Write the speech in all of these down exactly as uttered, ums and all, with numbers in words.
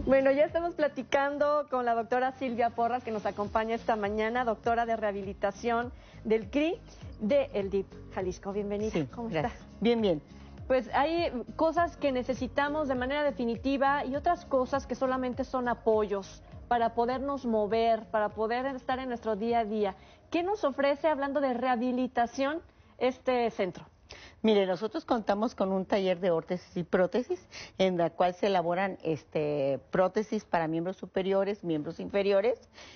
Bueno, ya estamos platicando con la doctora Silvia Porras, que nos acompaña esta mañana, doctora de rehabilitación del C R I de el D I F Jalisco. Bienvenida. Sí, ¿Cómo gracias. está? Bien, bien. Pues hay cosas que necesitamos de manera definitiva y otras cosas que solamente son apoyos para podernos mover, para poder estar en nuestro día a día. ¿Qué nos ofrece, hablando de rehabilitación, este centro? Mire, nosotros contamos con un taller de órtesis y prótesis, en la cual se elaboran este, prótesis para miembros superiores, miembros inferiores,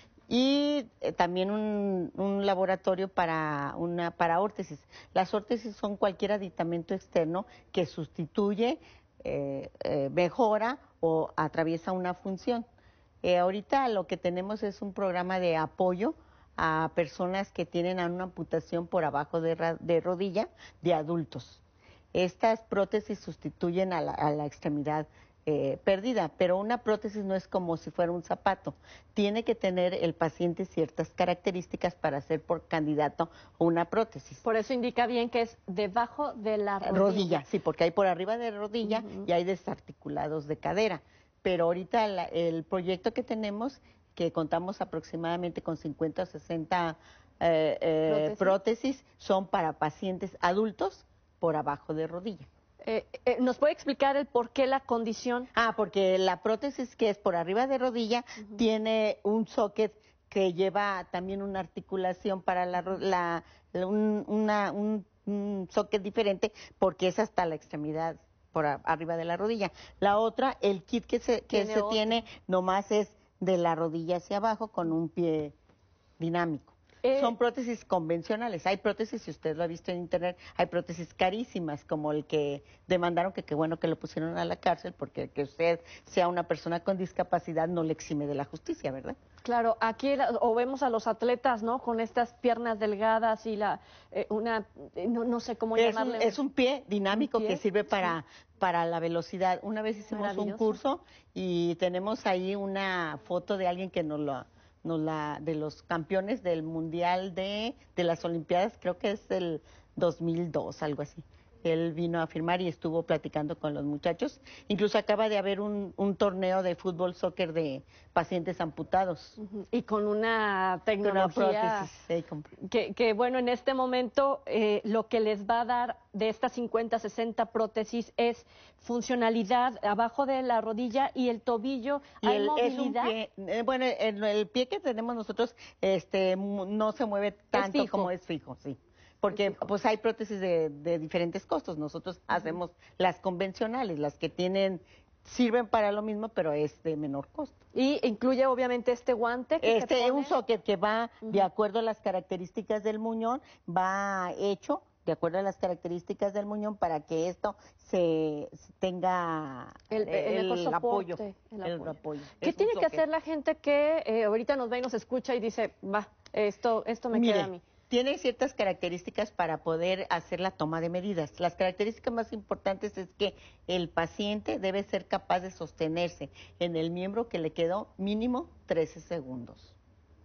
y eh, también un, un laboratorio para, una, para órtesis. Las órtesis son cualquier aditamento externo que sustituye, eh, eh, mejora o atraviesa una función. Eh, ahorita lo que tenemos es un programa de apoyo a personas que tienen una amputación por abajo de, de rodilla de adultos. Estas prótesis sustituyen a la, a la extremidad eh, perdida, pero una prótesis no es como si fuera un zapato. Tiene que tener el paciente ciertas características para ser por candidato a una prótesis. Por eso indica bien que es debajo de la rodilla. Rodilla, sí, porque hay por arriba de rodilla Uh-huh. y hay desarticulados de cadera. Pero ahorita la, el proyecto que tenemos, que contamos aproximadamente con cincuenta o sesenta eh, eh, prótesis. prótesis, son para pacientes adultos por abajo de rodilla. Eh, eh, ¿Nos puede explicar el por qué la condición? Ah, porque la prótesis que es por arriba de rodilla uh-huh. tiene un socket que lleva también una articulación para la, la un, una, un, un socket diferente, porque es hasta la extremidad por a, arriba de la rodilla. La otra, el kit que se, que ¿Tiene se otro? tiene, nomás es de la rodilla hacia abajo con un pie dinámico. Eh, Son prótesis convencionales. Hay prótesis, si usted lo ha visto en internet, hay prótesis carísimas, como el que demandaron, que qué bueno que lo pusieron a la cárcel, porque que usted sea una persona con discapacidad no le exime de la justicia, ¿verdad? Claro, aquí o vemos a los atletas, ¿no? Con estas piernas delgadas y la eh, una, no, no sé cómo es llamarle. Un, es un pie dinámico ¿Un pie? que sirve para, sí. para la velocidad. Una vez hicimos un curso y tenemos ahí una foto de alguien que nos lo... Nos la, de los campeones del mundial de, de las Olimpiadas, creo que es el dos mil dos, algo así. Él vino a firmar y estuvo platicando con los muchachos. Incluso acaba de haber un, un torneo de fútbol, soccer de pacientes amputados. Uh-huh. Y con una tecnología con una prótesis, sí, con... que, que, bueno, en este momento eh, lo que les va a dar de estas cincuenta, sesenta prótesis es funcionalidad abajo de la rodilla y el tobillo. Y ¿Hay el, movilidad? Es un pie, eh, bueno, el, el pie que tenemos nosotros este, no se mueve tanto es como es fijo, sí. Porque pues hay prótesis de, de diferentes costos. Nosotros uh-huh. hacemos las convencionales, las que tienen, sirven para lo mismo, pero es de menor costo. Y incluye obviamente este guante que Este se pone... un socket que va uh-huh. de acuerdo a las características del muñón, va hecho de acuerdo a las características del muñón para que esto se, se tenga el, el, el, el apoyo. El apoyo. El apoyo. ¿Qué es tiene que hacer la gente que eh, ahorita nos ve y nos escucha y dice, va, esto, esto me Mire, queda a mí? Tiene ciertas características para poder hacer la toma de medidas. Las características más importantes es que el paciente debe ser capaz de sostenerse en el miembro que le quedó mínimo trece segundos.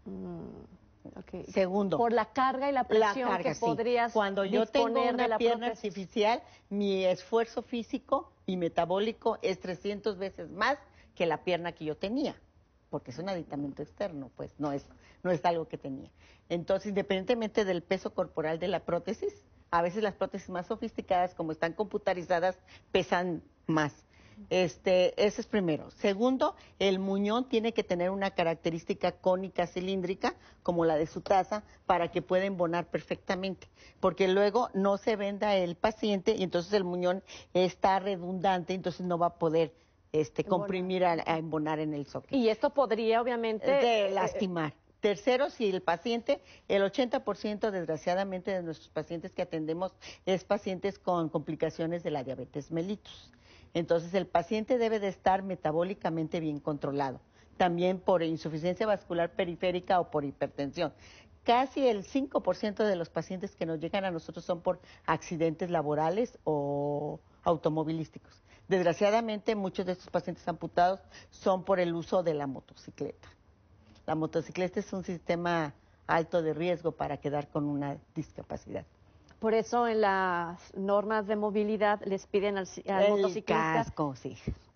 Mm, okay. Segundo. Por la carga y la presión la carga, que sí. podrías Cuando yo tengo una la pierna prótesis. artificial, mi esfuerzo físico y metabólico es trescientas veces más que la pierna que yo tenía, porque es un aditamento externo, pues no es, no es algo que tenía. Entonces, independientemente del peso corporal de la prótesis, a veces las prótesis más sofisticadas, como están computarizadas, pesan más. Este, ese es primero. Segundo, el muñón tiene que tener una característica cónica cilíndrica, como la de su taza, para que pueda embonar perfectamente. Porque luego no se venda el paciente y entonces el muñón está redundante, entonces no va a poder este, comprimir a, a embonar en el socket. Y esto podría, obviamente... De lastimar. Tercero, si el paciente, el ochenta por ciento desgraciadamente de nuestros pacientes que atendemos es pacientes con complicaciones de la diabetes mellitus. Entonces el paciente debe de estar metabólicamente bien controlado, también por insuficiencia vascular periférica o por hipertensión. Casi el cinco por ciento de los pacientes que nos llegan a nosotros son por accidentes laborales o automovilísticos. Desgraciadamente muchos de estos pacientes amputados son por el uso de la motocicleta. La motocicleta es un sistema alto de riesgo para quedar con una discapacidad. Por eso en las normas de movilidad les piden al, al el motociclista casco, sí.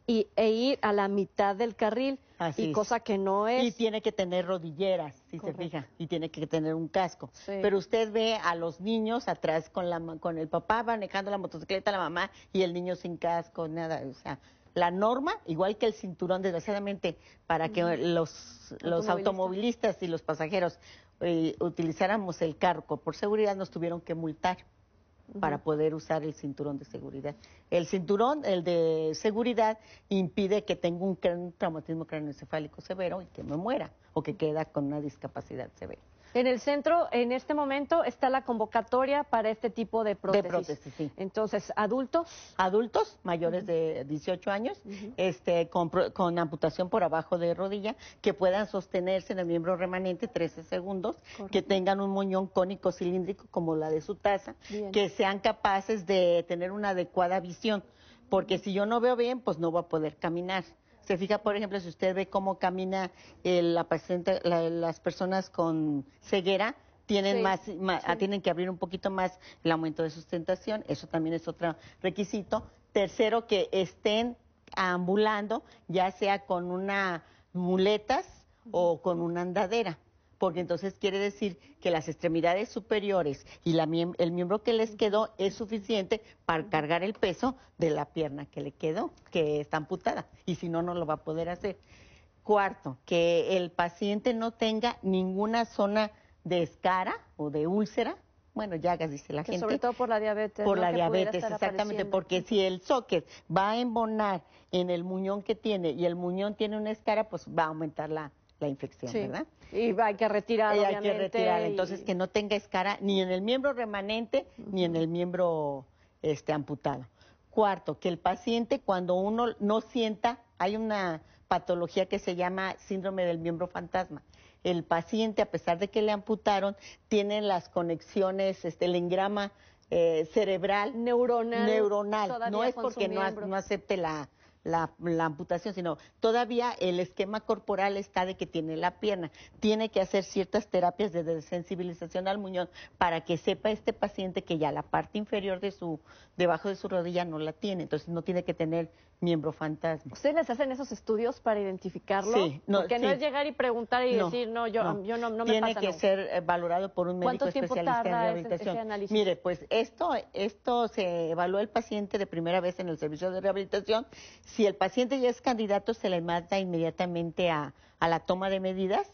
y, e ir a la mitad del carril, Así y es. cosa que no es. Y tiene que tener rodilleras, si Correcto. se fija, y tiene que tener un casco. Sí. Pero usted ve a los niños atrás con la ma- con el papá manejando la motocicleta, la mamá, y el niño sin casco, nada. O sea, la norma, igual que el cinturón, desgraciadamente, para que Ujú. los, los Automovilistas. automovilistas y los pasajeros eh, utilizáramos el cargo por seguridad, nos tuvieron que multar para Ujú. poder usar el cinturón de seguridad. El cinturón, el de seguridad, impide que tenga un, cran- un traumatismo craneoencefálico severo y que me muera o que queda con una discapacidad severa. En el centro, en este momento, está la convocatoria para este tipo de prótesis. De prótesis, sí. Entonces, adultos. Adultos mayores de dieciocho años, Ujú. este, con, pro- con amputación por abajo de rodilla, que puedan sostenerse en el miembro remanente trece segundos, Correcto. que tengan un moñón cónico cilíndrico como la de su taza, Bien. que sean capaces de tener una adecuada visión, porque si yo no veo bien, pues no voy a poder caminar. Se fija, por ejemplo, si usted ve cómo camina el, la paciente, la- las personas con ceguera, tienen Sí, más, ma- sí. tienen que abrir un poquito más el aumento de sustentación, eso también es otro requisito. Tercero, que estén ambulando, ya sea con una muletas o con una andadera, porque entonces quiere decir que las extremidades superiores y la miem- el miembro que les quedó es suficiente para cargar el peso de la pierna que le quedó, que está amputada, y si no, no lo va a poder hacer. Cuarto, que el paciente no tenga ninguna zona de escara o de úlcera, bueno, llagas, dice la Que gente. sobre todo por la diabetes. Por ¿no? la Que pudiera diabetes, estar exactamente, apareciendo. porque si el socket va a embonar en el muñón que tiene y el muñón tiene una escara, pues va a aumentar la, la infección, Sí. ¿verdad? Y hay que retirar, Y hay obviamente. que retirarla, y- entonces que no tenga escara ni en el miembro remanente ni en el miembro este amputado. Cuarto, que el paciente cuando uno no sienta, hay una patología que se llama síndrome del miembro fantasma. El paciente, a pesar de que le amputaron, tiene las conexiones, este, el engrama eh, cerebral, Neuronal. neuronal. todavía No es con su porque no, a- miembro. no acepte la, la, la amputación, sino todavía el esquema corporal está de que tiene la pierna. Tiene que hacer ciertas terapias de desensibilización al muñón para que sepa este paciente que ya la parte inferior de su, debajo de su rodilla no la tiene. Entonces no tiene que tener miembro fantasma. ¿Ustedes les hacen esos estudios para identificarlo? Sí, no, Porque no sí. es llegar y preguntar y No, decir, no, yo no, yo no, no me Tiene pasa que no. ser eh, valorado por un médico ¿Cuánto tiempo especialista en tarda ese- rehabilitación. ese análisis? Mire, pues esto, esto se evalúa el paciente de primera vez en el servicio de rehabilitación. Si el paciente ya es candidato, se le manda inmediatamente a, a la toma de medidas.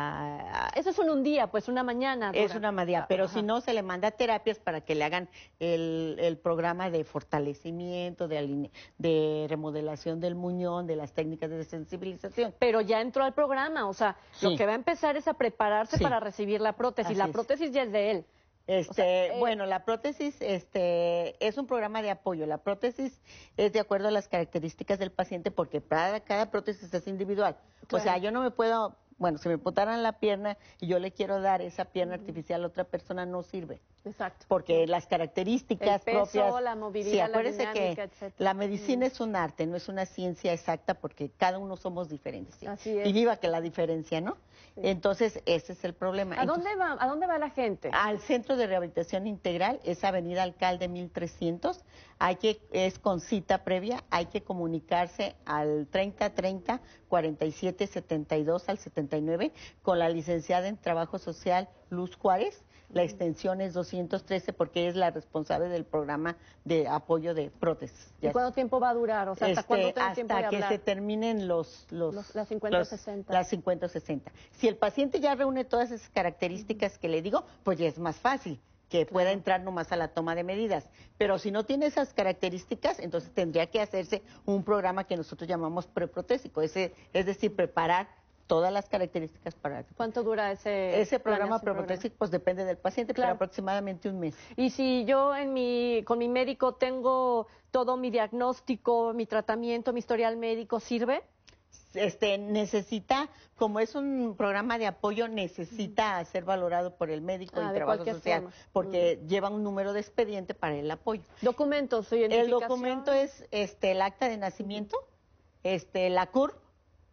A, a- Eso es en un día, pues una mañana. es Dora. una medida, pero Ajá. si no, se le manda terapias para que le hagan el, el programa de fortalecimiento, de, aline- de remodelación del muñón, de las técnicas de desensibilización. Pero ya entró al programa, o sea, Sí. lo que va a empezar es a prepararse Sí. para recibir la prótesis. Así la es. prótesis ya es de él. Este, O sea, eh, bueno, la prótesis este, es un programa de apoyo. La prótesis es de acuerdo a las características del paciente porque cada, cada prótesis es individual. O sea, Claro. yo no me puedo, bueno, si me amputaran la pierna y yo le quiero dar esa pierna artificial a otra persona, no sirve. Exacto. Porque las características El peso, propias. la movilidad, Sí, la acuérdese dinámica, que etcétera. la medicina es un arte, no es una ciencia exacta porque cada uno somos diferentes. ¿sí? Así es. Y viva que la diferencia, ¿no? Sí. Entonces, ese es el problema. ¿A Entonces, dónde va, a dónde va la gente? al Centro de Rehabilitación Integral, es Avenida Alcalde mil trescientos, hay que, es con cita previa, hay que comunicarse al treinta treinta, cuarenta y siete setenta y dos al setenta y nueve con la licenciada en Trabajo Social Luz Juárez. La extensión es doscientos trece porque es la responsable del programa de apoyo de prótesis. ¿Y cuánto tiempo va a durar? O sea, ¿hasta Este, cuándo tiene hasta tiempo de que hablar? se terminen los, los, Los- las cincuenta o los- sesenta. las cincuenta o sesenta. Si el paciente ya reúne todas esas características que le digo, pues ya es más fácil que pueda entrar nomás a la toma de medidas. Pero si no tiene esas características, entonces tendría que hacerse un programa que nosotros llamamos preprotésico, ese, es decir, preparar todas las características para ¿Cuánto dura ese ese programa planeación, preprotésico, pues depende del paciente, Claro. pero aproximadamente un mes. Y si yo en mi, con mi médico tengo todo mi diagnóstico, mi tratamiento, mi historial médico, ¿sirve? Este necesita, como es un programa de apoyo, necesita ser valorado por el médico Ah, y de trabajo cualquier social, forma. porque lleva un número de expediente para el apoyo. Documentos, su El identificación. documento es este el acta de nacimiento, este la C U R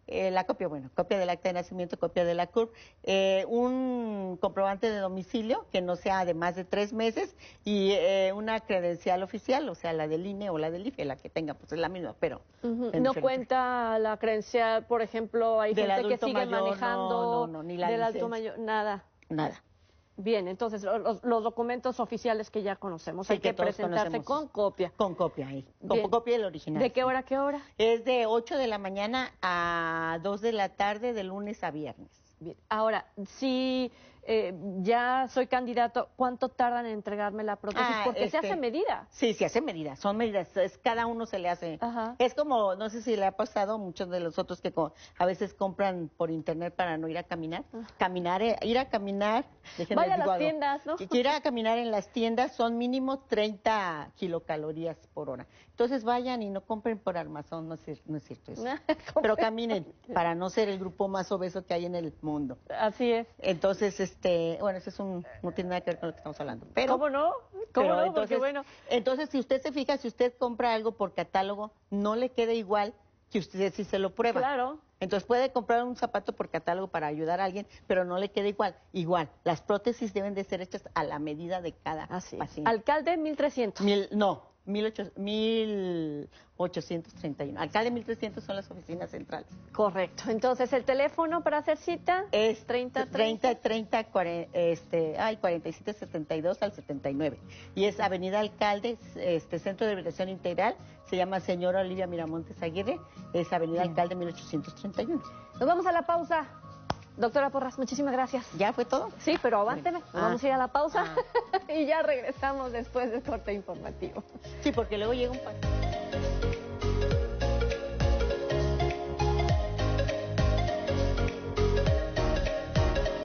Eh, la copia, bueno, copia del acta de nacimiento, copia de la C U R P, eh, un comprobante de domicilio que no sea de más de tres meses y eh, una credencial oficial, o sea, la del I N E o la del I F E, la que tenga, pues es la misma, pero... Uh-huh. en No diferente. cuenta la credencial, por ejemplo, hay Del gente que adulto sigue mayor, manejando no, no, no, ni la del licencia. adulto mayor, nada. Nada. Bien, entonces los, los documentos oficiales que ya conocemos, Sí, hay que, que todos presentarse conocemos. con copia. Con copia ahí, con Bien. copia del original. ¿De qué sí. hora a qué hora? Es de ocho de la mañana a dos de la tarde, de lunes a viernes. Bien. Ahora, si eh, ya soy candidato, ¿cuánto tardan en entregarme la prótesis? Ah, Porque se este, hace medida. Sí, se hace medidas, son medidas, es, cada uno se le hace. Ajá. Es como, no sé si le ha pasado a muchos de los otros que co- a veces compran por internet para no ir a caminar. Ah. Caminar, eh, ir a caminar. déjenme Vaya a digo las algo. tiendas, ¿no? Que ir a caminar en las tiendas son mínimo treinta kilocalorías por hora. Entonces vayan y no compren por armazón, no es, cier- no es cierto eso. Pero caminen para no ser el grupo más obeso que hay en el mundo. Así es. Entonces, este, bueno, eso es un, no tiene nada que ver con lo que estamos hablando. Pero, ¿Cómo no? ¿Cómo pero no? entonces, Porque bueno, entonces, si usted se fija, si usted compra algo por catálogo, no le queda igual que usted si se lo prueba. claro. Entonces puede comprar un zapato por catálogo para ayudar a alguien, pero no le queda igual. Igual, las prótesis deben de ser hechas a la medida de cada Así es. paciente. Alcalde mil trescientos. Mil, no, mil ocho- mil ochocientos treinta y uno. Alcalde mil trescientos son las oficinas centrales. Correcto. Entonces, el teléfono para hacer cita Es treinta treinta, treinta, cuarenta, este, ay, cuarenta y siete setenta y dos al setenta y nueve. Y es Avenida Alcalde, este, Centro de Rehabilitación Integral, se llama Señora Olivia Miramontes Aguirre, es Avenida Bien. Alcalde mil ochocientos treinta y uno. Nos vamos a la pausa. Doctora Porras, muchísimas gracias. ¿Ya fue todo? Sí, pero avánteme. Nos Ah. vamos a ir a la pausa Ah. y ya regresamos después del corte informativo. Sí, porque luego llega un paciente.